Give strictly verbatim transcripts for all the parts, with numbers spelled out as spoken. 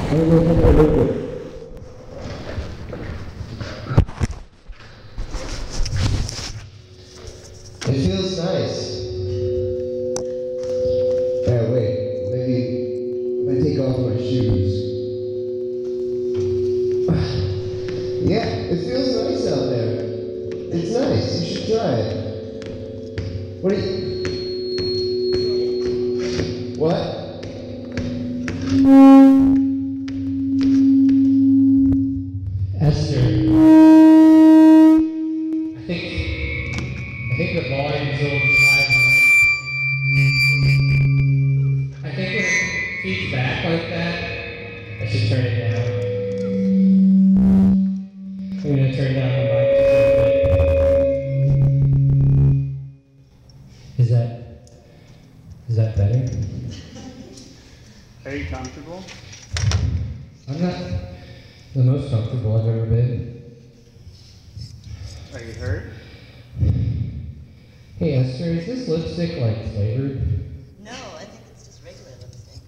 It feels nice. Yeah, wait, maybe if I take off my shoes. Yeah, it feels nice out there. It's nice, you should try it. What do you... What? Esther, I think, I think the volume's a little too high. I think when it feeds back like that, I should turn it down. I'm gonna turn down the mic just a little bit. Is that, is that better? Are you comfortable? I'm not the most comfortable I've ever been. Are you hurt? Hey Esther, is this lipstick like flavored? No, I think it's just regular lipstick.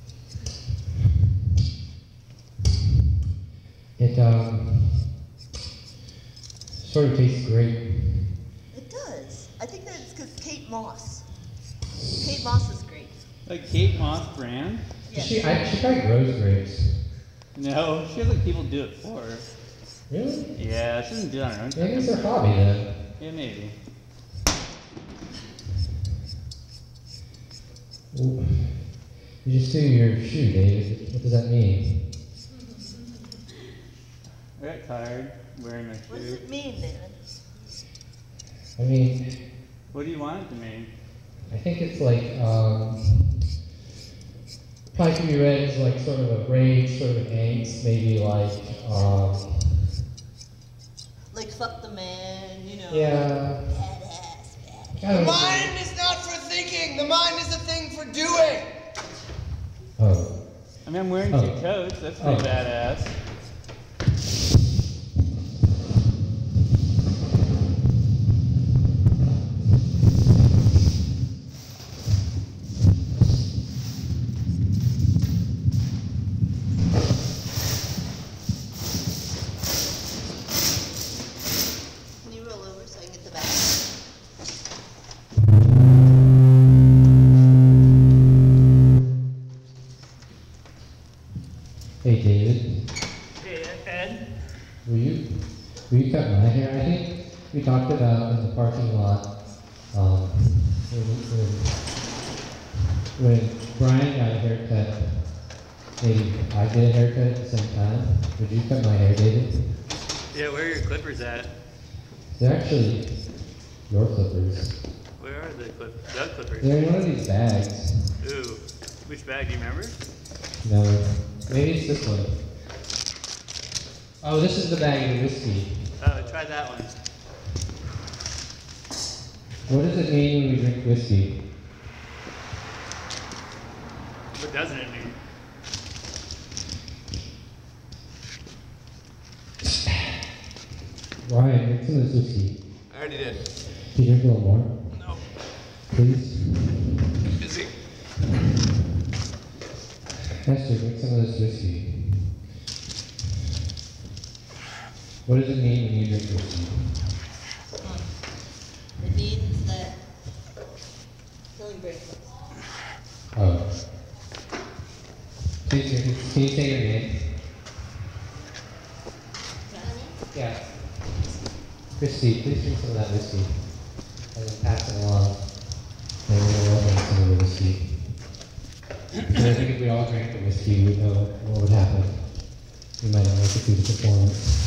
It um sort of tastes great. It does. I think that it's because Kate Moss. Kate Moss is great. Like Kate Moss brand? Yes. She I, she probably grows grapes. No, she has like people do it for her. Really? Yeah, she doesn't do it on her own. Maybe it's her hobby then. Yeah, maybe. Well, you just threw your shoe, David. What does that mean? I got tired wearing my shoe. What does it mean, David? I mean, What do you want it to mean? I think it's like, um, probably can be read as like sort of a rage, sort of angst, maybe like, um, Like, fuck the man, you know. yeah. Badass, badass. I don't The know. mind is not for thinking. The mind is a thing for doing. Oh. I mean, I'm wearing Oh. two coats. That's pretty Oh. badass. Can you roll over so I can get the back? Hey, David. Hey, Ed? Will you, will you cut my hair? I think we talked about in the parking lot, um, when, when, when Brian got a haircut, maybe I get a haircut at the same time. Would you cut my hair, David? Yeah, where are your clippers at? They're actually your clippers. Where are the, clip the clippers? They're in one of these bags. Ooh. Which bag, do you remember? No, maybe it's this one. Oh, this is the bag of whiskey. Oh, try that one. What does it mean when we drink whiskey? What doesn't it mean? Ryan, drink some of this whiskey. I already did. Can you drink a little more? No. Please? Busy. Esther, drink some of this whiskey. What does it mean when you drink whiskey? Um, it means that feeling grateful. Oh. Please, drink it. Can you say your name? Yeah. Christy, please drink some of that whiskey. And then pass it along. And we'll all drink some of the whiskey. Because I think if we all drank the whiskey, we'd know what would happen. We might not make it through the performance.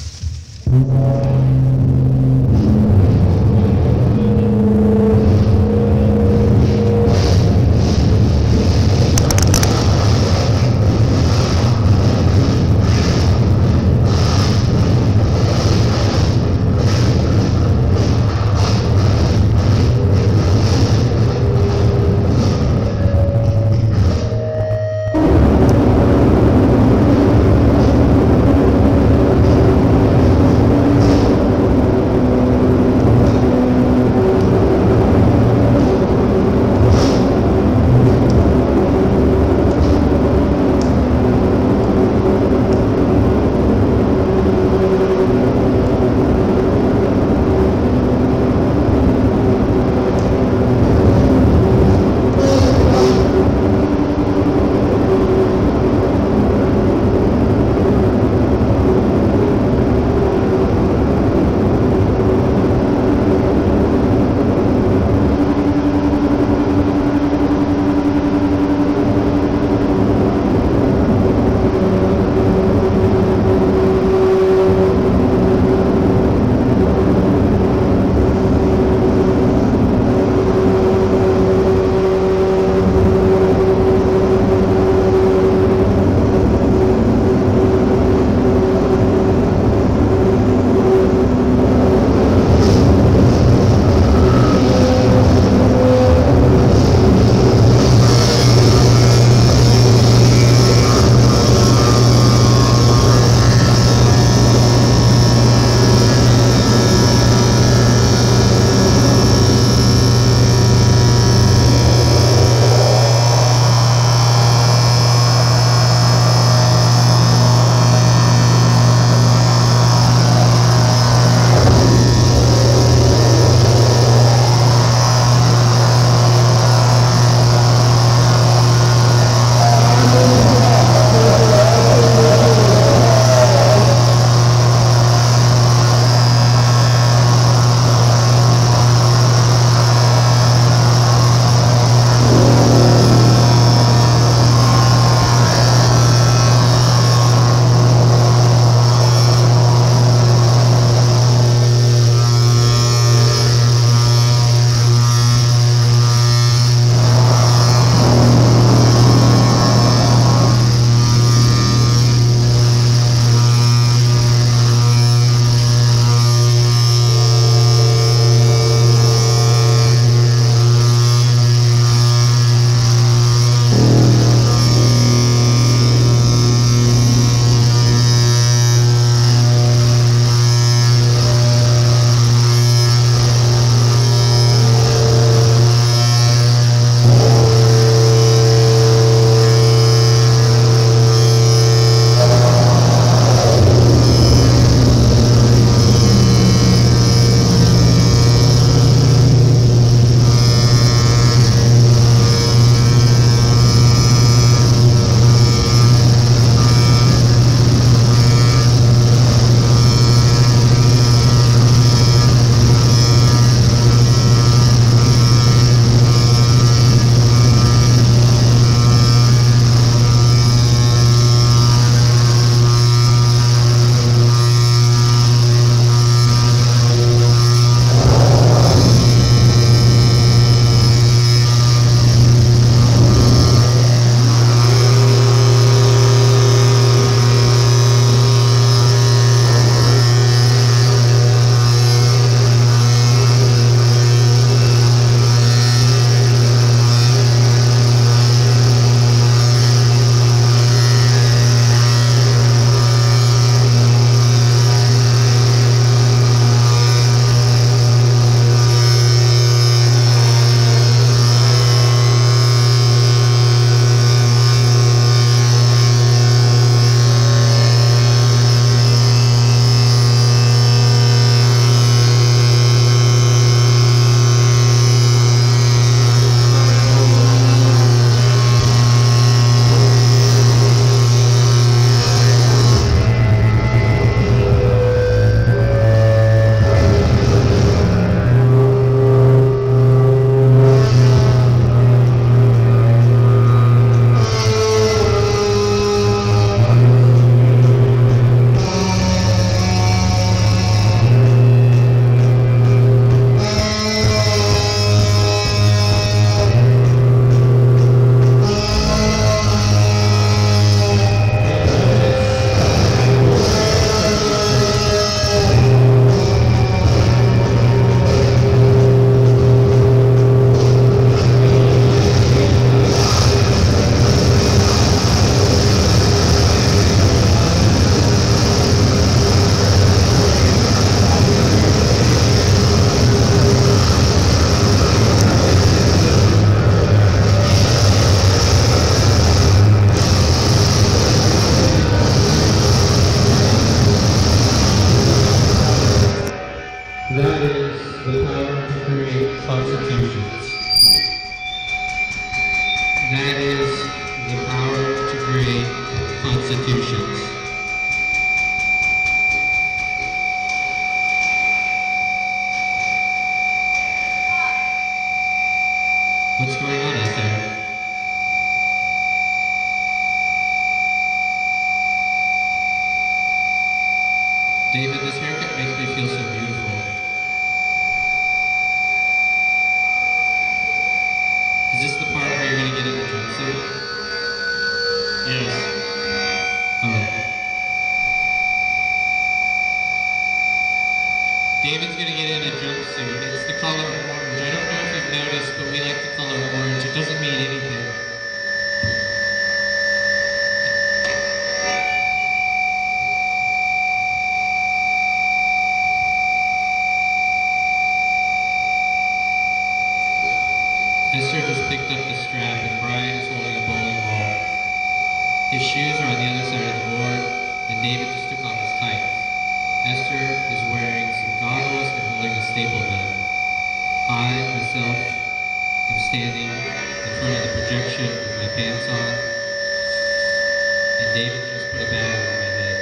that is the power to create constitutions. What's going on out there? David, this haircut makes me feel so beautiful. Is this the part where you're going to get in the jumpsuit? Yes. Oh. David's going to get in a jumpsuit. It's the color orange. I don't know if you've noticed, but we like the color orange. It doesn't mean anything. Esther just picked up the strap and Brian is holding a bowling ball. His shoes are on the other side of the board and David just took off his tights. Esther is wearing some goggles and holding a staple gun. I, myself, am standing in front of the projection with my pants on and David just put a bag over my head.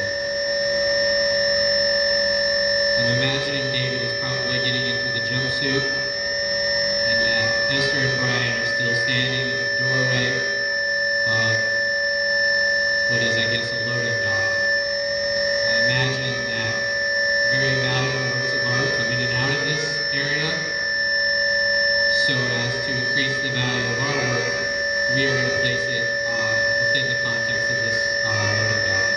I'm imagining David is probably getting into the jumpsuit and that Esther and Brian are still standing in the doorway of what is, I guess, a loading dock. I imagine that very valuable works of art come in and out of this area. So as to increase the value of our work, we are going to place it uh, within the context of this uh, loading dock.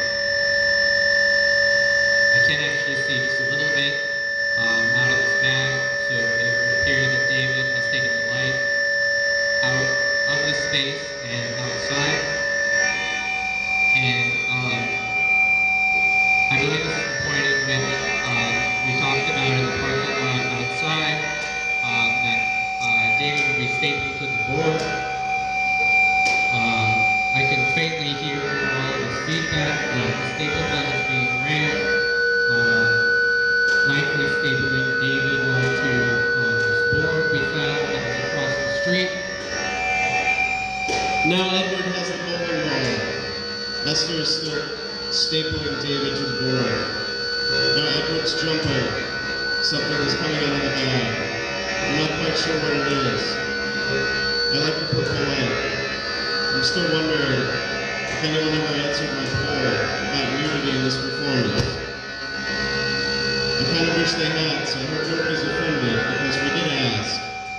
I can actually see just a little bit um, out of this bag, so it would appear that David has taken the light out of the space and outside. And um, I believe this is the point at which um, we talked about in the parking lot outside um, that uh, David would be stapled to the board. Um, I can faintly hear all of his feedback that the staple gun is being ran. Uh, likely stapling David onto um, this board we found that was across the street. Now Edward has the bowling ball. Esther is still stapling David to the board. Now Edward's jumping. Something is coming out of the bag. I'm not quite sure what it is. I like the purple light. I'm still wondering if anyone ever answered my poll about nudity in this performance. I kind of wish they had, so I hope nobody's offended, because we did ask.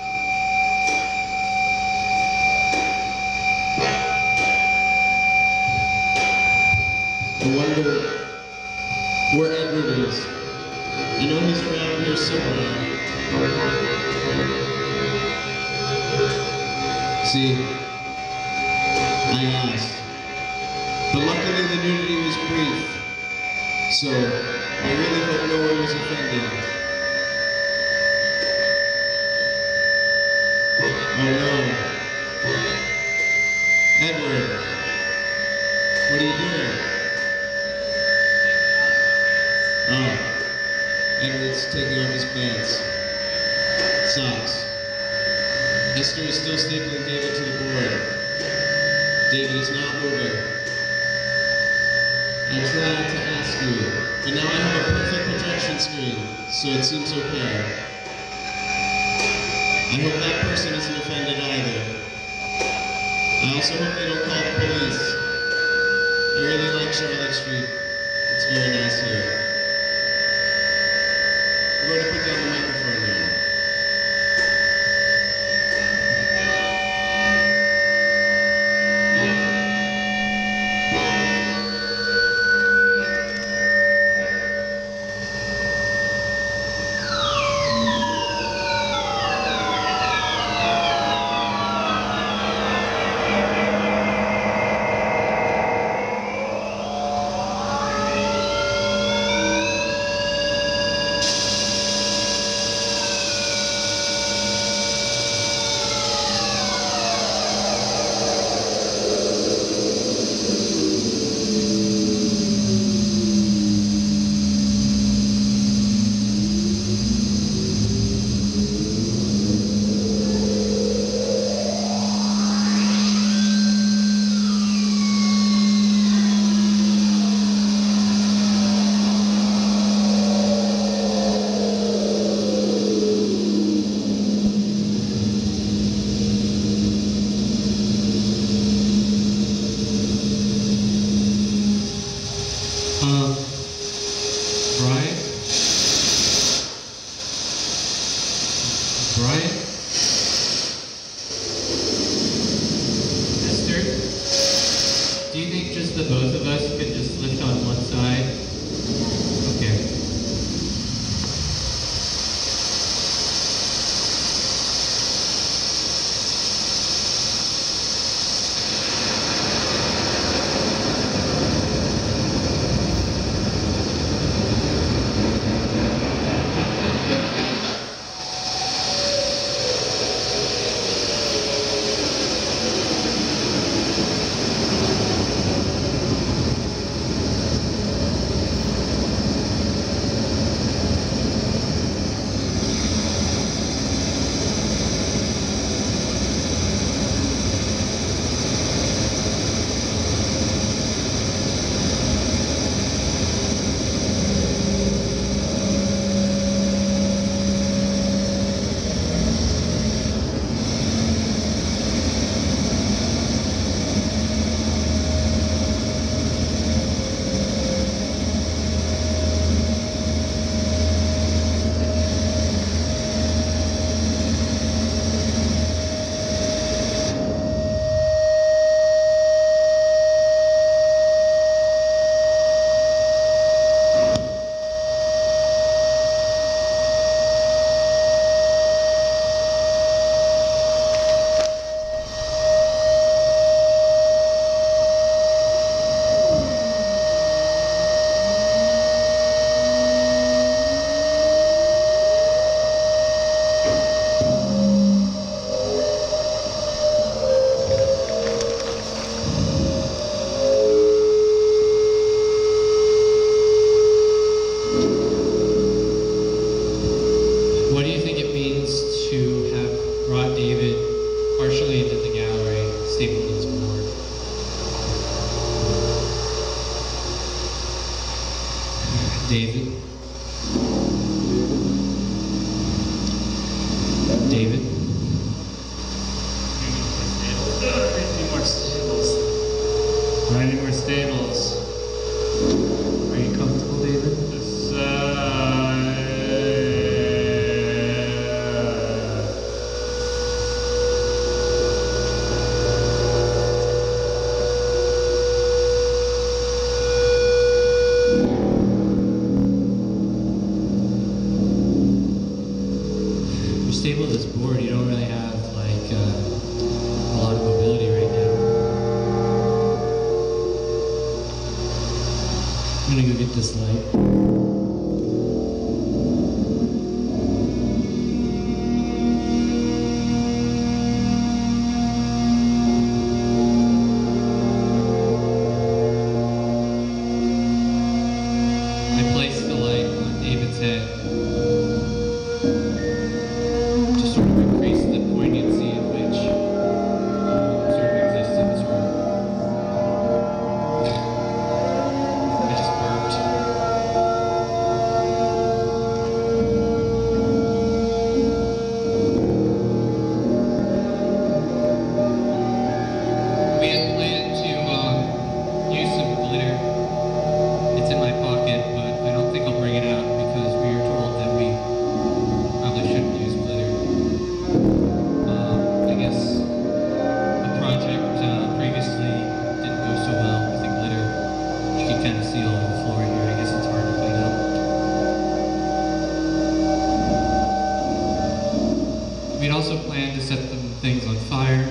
I wonder where Edward is. I know he's around here somewhere. See, I asked. But luckily the nudity was brief. So, I really hope no one was offended. Oh no. Edward, what are you doing? Oh, Edward's taking off his pants. Socks. Esther is still stapling David to the board. David is not moving. I tried to ask you, but now I have a perfect projection screen, so it seems okay. I hope that person isn't offended either. I also hope they don't call the police. I really like Charlotte Street. It's very nice here. I'm going to put down the microphone now. us could just lift on one side. Okay. What do you think it means to have brought David partially into the gallery, stapled to his board? David? David? I need more stables. I need more stables. Are you comfortable, David? This, uh, You're stable to this board, you don't really have like uh, a lot of mobility right now. I'm gonna go get this light. I placed the light on David's head to sort of increase the poignancy in which um, sort of exists in this room. I just burped. We had planned to um, use some glitter. It's in my pocket, but I don't think I'll bring it out because we were told that we probably shouldn't use glitter. Um, I guess the project uh, previously didn't go so well with the glitter. You can kind of see all over the floor here. I guess it's hard to clean up. We'd also planned to set them things on fire,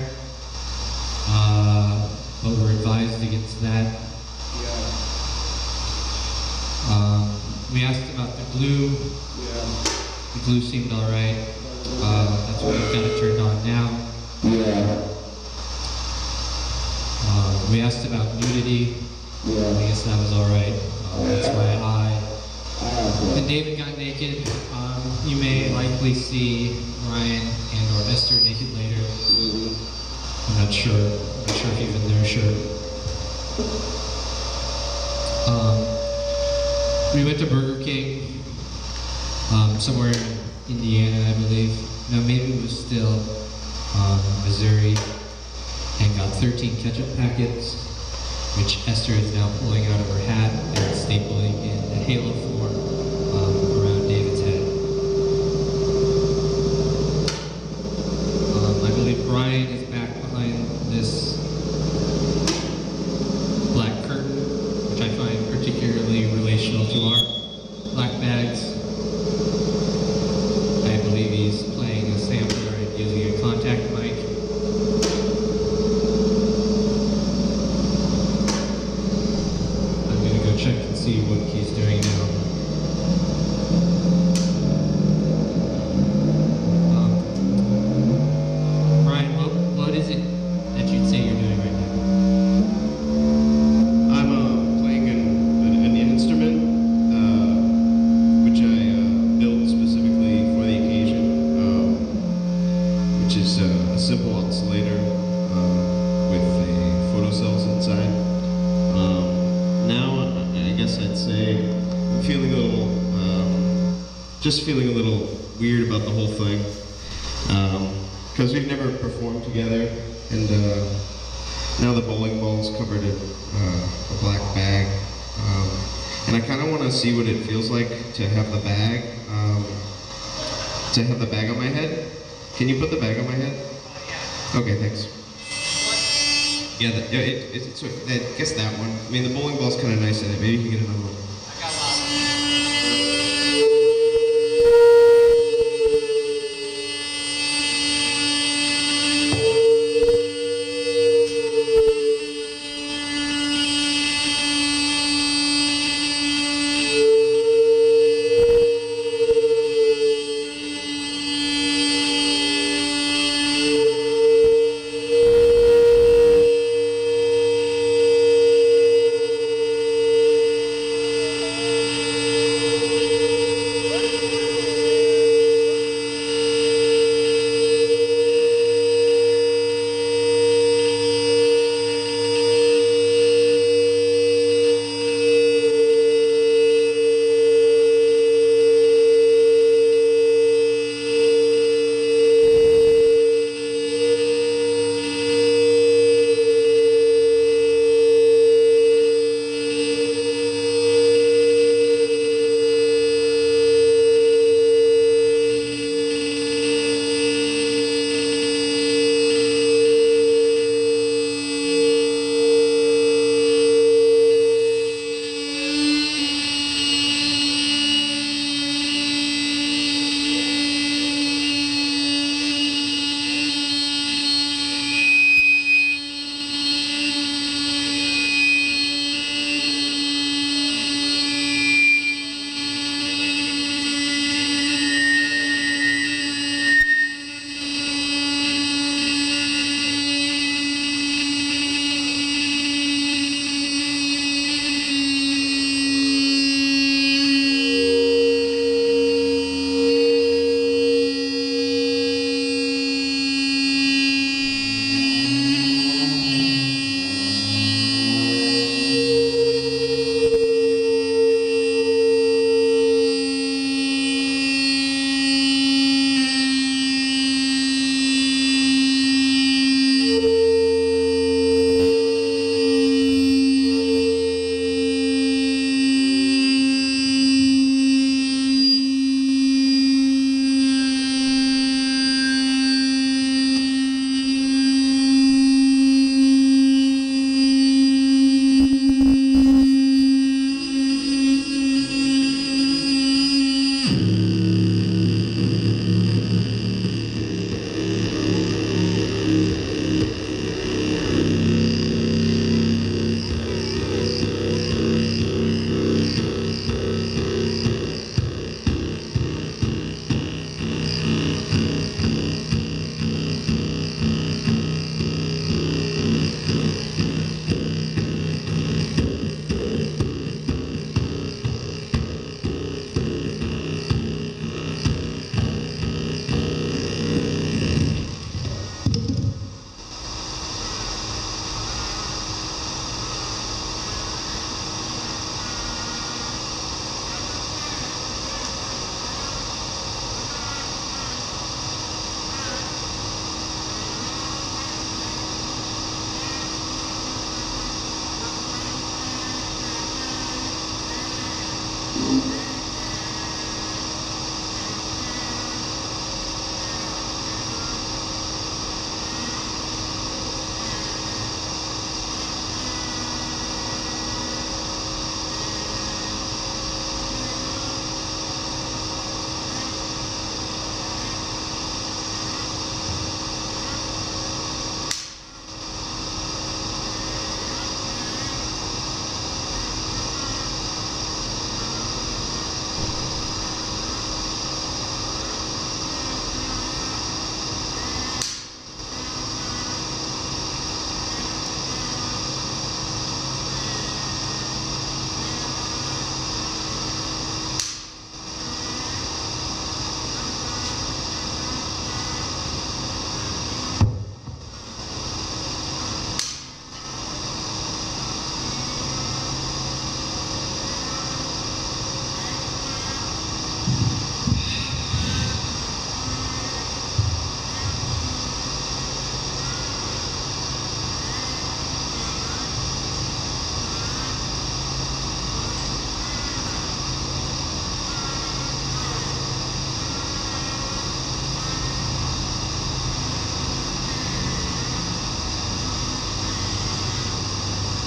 uh, but we're advised against that. Um, we asked about the glue. The glue seemed all right. Uh, that's what we kind of turned on now. Uh, we asked about nudity. I guess that was all right. Uh, that's why I. When David got naked, um, you may likely see Ryan and or Esther naked later. I'm not sure. I'm not sure if even they're sure. Um, We went to Burger King, um, somewhere in Indiana, I believe. No, maybe it was still um, Missouri, and got thirteen ketchup packets, which Esther is now pulling out of her hat and stapling in a halo form um, around David's head. Um, I believe Brian is back behind this black curtain. guess I'd say I'm feeling a little, um, just feeling a little weird about the whole thing. Because um, we've never performed together, and uh, now the bowling ball's covered in uh, a black bag. Um, and I kind of want to see what it feels like to have the bag, um, to have the bag on my head. Can you put the bag on my head? Okay, thanks. Yeah, the, yeah it, it, it's, I guess that one. I mean, the bowling ball's kind of nice in it. Maybe you can get another one.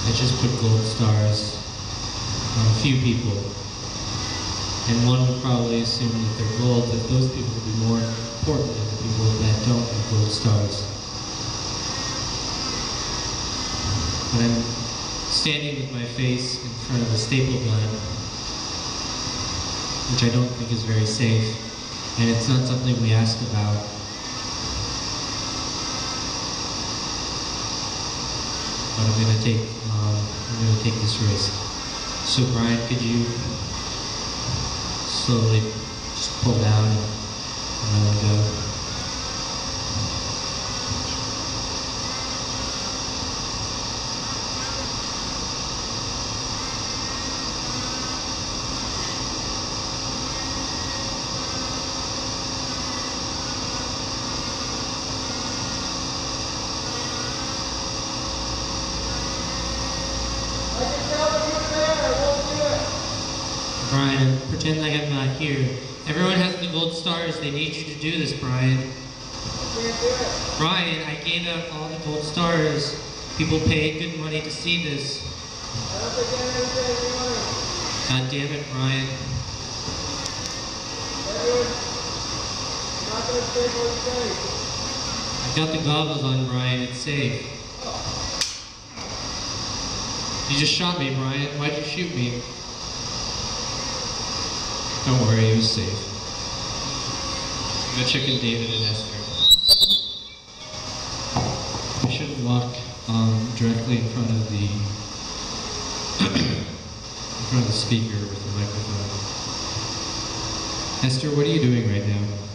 I just put gold stars on a few people. And one would probably assume that they're gold, that those people would be more important than the people that don't have gold stars. But I'm standing with my face in front of a staple gun, which I don't think is very safe, and it's not something we asked about. But I'm gonna take, um, I'm gonna take this risk. So Brian, could you slowly just pull down and, and let it go? Brian, pretend like I'm not here. Everyone has the gold stars. They need you to do this, Brian. I can't do it. Brian, I gave out all the gold stars. People paid good money to see this. I don't think anybody's any money. God damn it, Brian. Edward, I'm not going to take what you say. I've got the goggles on, Brian. It's safe. You just shot me, Brian. Why'd you shoot me? Don't worry, it was safe. I'm gonna check in David and Esther. I shouldn't walk um, directly in front of the in front of the speaker with the microphone. Esther, what are you doing right now?